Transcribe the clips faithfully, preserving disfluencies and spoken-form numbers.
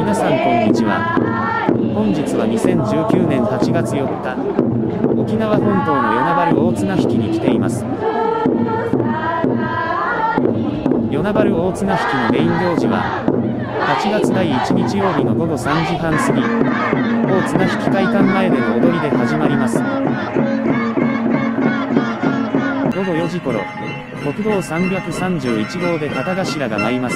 皆さんこんにちは。本日はにせんじゅうきゅうねんはちがつよっか、沖縄本島の与那原大綱引きに来ています。与那原大綱引きのメイン行事は、はちがつだいいち日曜日のごごさんじはん過ぎ、大綱引き会館前での踊りで始まります。ごごよじ頃、国道さんびゃくさんじゅういちごうで旗頭が舞います。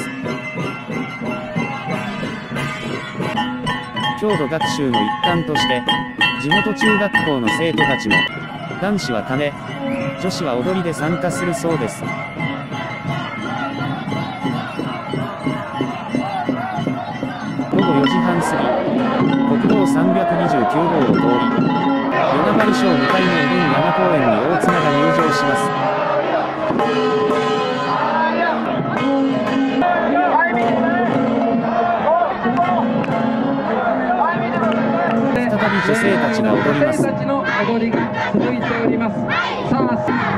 郷土学習の一環として、地元中学校の生徒たちも、男子は鐘、女子は踊りで参加するそうです。ごごよじはん過ぎ、国道さんびゃくにじゅうきゅうごうを通り、与那原市を向かいのうどん山公園に大綱が入場します。再び女性たちが踊ります。 女性たちの踊りが続いております。さあ、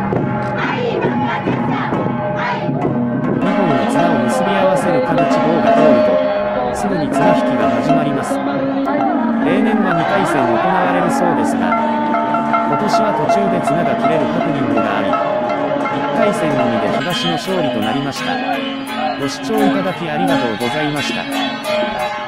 にほんの綱を結び合わせる金地棒が通ると、すぐに綱引きが始まります。例年はにかいせん行われるそうですが、今年は途中で綱が切れるハプニングがあり、いっかいせんのみで東の勝利となりました。ご視聴いただきありがとうございました。